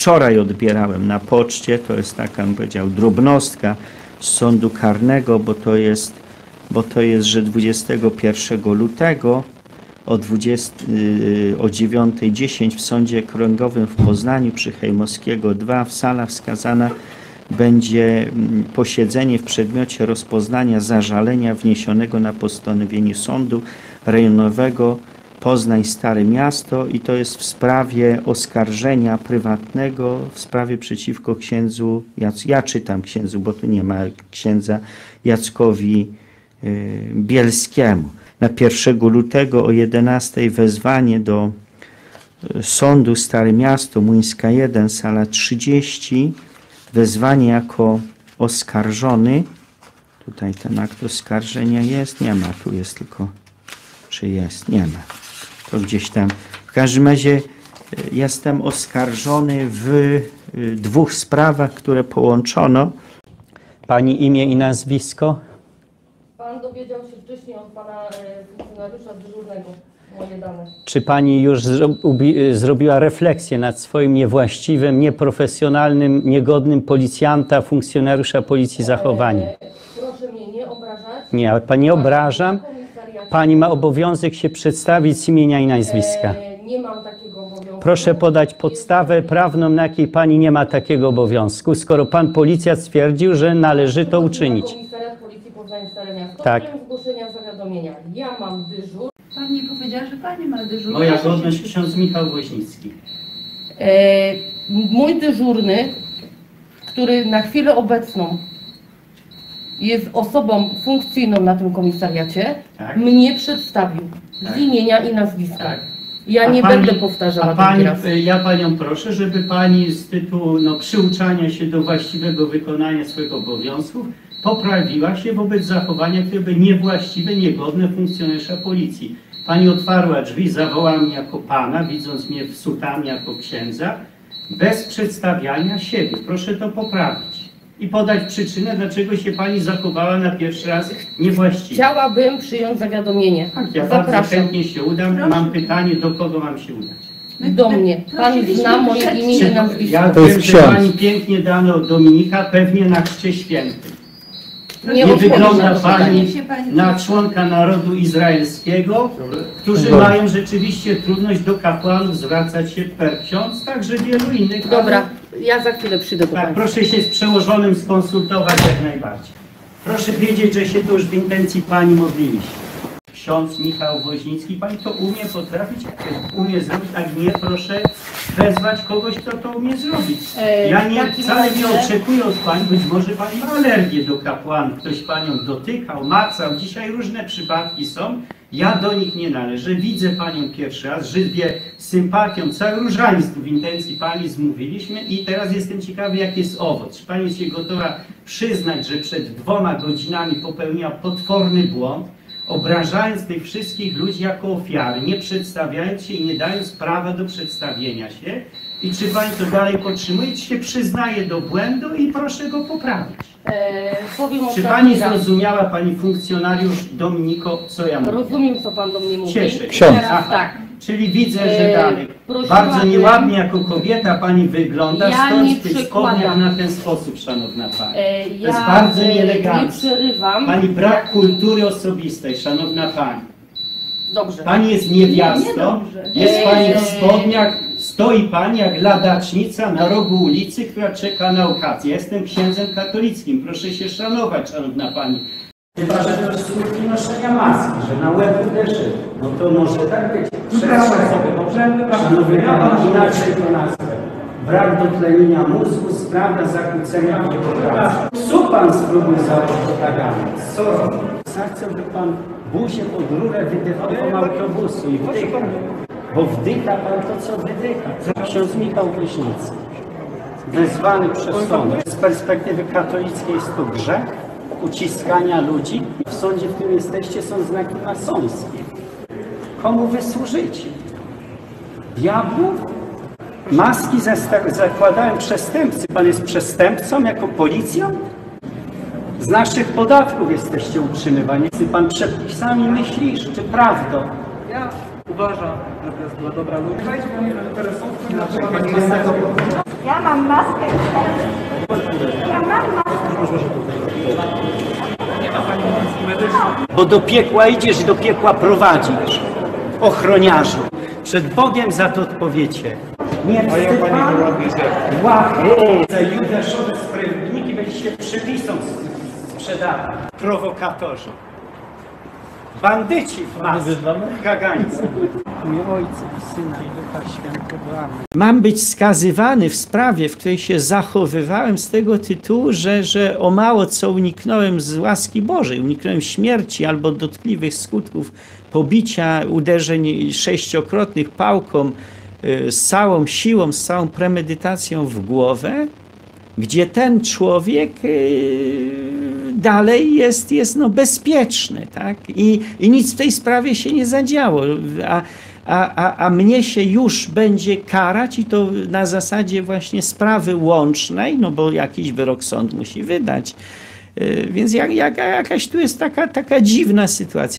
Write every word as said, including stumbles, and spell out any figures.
wczoraj odbierałem na poczcie, to jest taka, bym powiedział, drobnostka z sądu karnego, bo to jest, bo to jest, że dwudziestego pierwszego lutego o, o dziewiąta dziesięć w Sądzie Okręgowym w Poznaniu przy Hejmowskiego dwa w salach wskazana będzie posiedzenie w przedmiocie rozpoznania zażalenia wniesionego na postanowienie Sądu Rejonowego Poznań Stare Miasto i to jest w sprawie oskarżenia prywatnego w sprawie przeciwko księdzu, Jac ja czytam księdzu, bo tu nie ma księdza, Jackowi y, Bielskiemu. Na pierwszego lutego o jedenastej wezwanie do Sądu Stare Miasto, Młyńska jeden, sala trzydzieści, wezwanie jako oskarżony. Tutaj ten akt oskarżenia jest, nie ma, tu jest tylko, czy jest, nie ma. To gdzieś tam. W każdym razie jestem oskarżony w dwóch sprawach, które połączono. Pani imię i nazwisko? Pan dowiedział się wcześniej od pana funkcjonariusza dyżurnego moje dane. Czy pani już zro zrobiła refleksję nad swoim niewłaściwym, nieprofesjonalnym, niegodnym policjanta, funkcjonariusza policji zachowaniem? E, proszę mnie nie obrażać. Nie, ale pani nie obrażam. Pani ma obowiązek się przedstawić z imienia i nazwiska. E, nie mam takiego obowiązku. Proszę podać podstawę prawną, na jakiej pani nie ma takiego obowiązku, skoro pan policjant stwierdził, że należy to uczynić. Komisariat Policji Poznań Stare Miasto. Tak. Zgłoszenia zawiadomienia. Ja mam dyżur. Pani powiedziała, że pani ma dyżur. Moja godność, ksiądz Michał Woźnicki. E, mój dyżurny, który na chwilę obecną jest osobą funkcyjną na tym komisariacie, tak, mnie przedstawił, tak, z imienia i nazwiska. Tak. Ja a nie pani, będę powtarzała pani, raz. Ja panią proszę, żeby pani z tytułu no, przyuczania się do właściwego wykonania swoich obowiązków poprawiła się wobec zachowania, które były niewłaściwe, niegodne funkcjonariusza policji. Pani otwarła drzwi, zawołała mnie jako pana, widząc mnie w sutannie jako księdza, bez przedstawiania siebie. Proszę to poprawić i podać przyczynę, dlaczego się pani zachowała na pierwszy raz niewłaściwie. Chciałabym przyjąć zawiadomienie. Tak, ja Zapraszam. bardzo chętnie się udam. Proszę. Mam pytanie, do kogo mam się udać? Do mnie. Pan zna moje imię i nazwisko. Ja wiem, że pani pięknie dano Dominika, pewnie na Chrzcie Świętym. Nie, nie wygląda pani na członka narodu izraelskiego, którzy Dobra. mają rzeczywiście trudność do kapłanów zwracać się per ksiądz, także wielu innych. Dobra, ja za chwilę przyjdę do tak, pana. Proszę się z przełożonym skonsultować jak najbardziej. Proszę wiedzieć, że się tu już w intencji pani modliliśmy. Ksiądz Michał Woźnicki, pani to umie potrafić, umie zrobić, tak nie, proszę wezwać kogoś, kto to umie zrobić. Ja nie, wcale nie oczekuję od pani, być może pani ma alergię do kapłanów, ktoś panią dotykał, macał, dzisiaj różne przypadki są, ja do nich nie należę, widzę panią pierwszy raz, żywię sympatią, cały różaństwo w intencji pani zmówiliśmy i teraz jestem ciekawy, jaki jest owoc. Czy pani jest się gotowa przyznać, że przed dwoma godzinami popełniła potworny błąd, obrażając tych wszystkich ludzi jako ofiary, nie przedstawiając się i nie dając prawa do przedstawienia się. I czy pani to dalej podtrzymuje, czy się przyznaje do błędu i proszę go poprawić? Eee, powiem czy pani zrozumiała, pani funkcjonariusz Dominiko, co ja mówię? Rozumiem, co pan do mnie mówi. Cieszę się. Aha, tak. Czyli widzę, że dalej. Eee, Bardzo nieładnie jako kobieta pani wygląda, ja stąd w tych spodniach na ten sposób, szanowna pani. Eee, ja to jest bardzo nieeleganckie. Nie przerywam. Pani brak kultury osobistej, szanowna pani. Dobrze. Pani jest niewiastą, nie, jest pani w spodniach, stoi pani jak ladacznica na rogu ulicy, która czeka na okazję. Jestem księdzem katolickim, proszę się szanować, szanowna pani. Chyba, że to jest skutki noszenia maski, że na łeb uderzy. No to może tak być. Przepraszam sobie, dobrze? Szanowny pani, inaczej to nazwę. Brak dotlenienia mózgu sprawia zakłócenia koncentracji. Co pan spróbuj założyć propagandę? Co robi? Chcę, by pan buzię pod rurę wydechował autobusu i wdycha. Bo wdycha pan to, co wydycha. Ksiądz Michał Woźnicki, wezwany przez sąd. Z perspektywy katolickiej jest to grzech uciskania ludzi. W sądzie, w którym jesteście, są znaki masońskie. Komu wy służycie? Diabłu? Maski zakładają przestępcy. Pan jest przestępcą jako policjant? Z naszych podatków jesteście utrzymywani. Czy pan przepisami myślisz, czy prawdą? Ja uważam, że to jest dla dobra ludzi. Ja Ja mam maskę. Ja mam maskę. Bo do piekła idziesz i do piekła prowadzisz. Ochroniarzu. Przed Bogiem za to odpowiecie. Nie A ja pani wyładnie łapy za judaszowe sprawiedniki będziecie przypisą sprzedawać. Prowokatorzy. Bandyci w masce. Kagańcy. W imię Ojca i Syna i Ducha Świętego. Amen. Mam być skazywany w sprawie, w której się zachowywałem z tego tytułu, że, że o mało co uniknąłem z łaski Bożej. Uniknąłem śmierci albo dotkliwych skutków pobicia, uderzeń sześciokrotnych pałką, z całą siłą, z całą premedytacją w głowę, gdzie ten człowiek dalej jest, jest no bezpieczny, tak? I, i nic w tej sprawie się nie zadziało, a, a, a, a mnie się już będzie karać i to na zasadzie właśnie sprawy łącznej, no bo jakiś wyrok sąd musi wydać. Więc jak, jak, jakaś tu jest taka, taka dziwna sytuacja.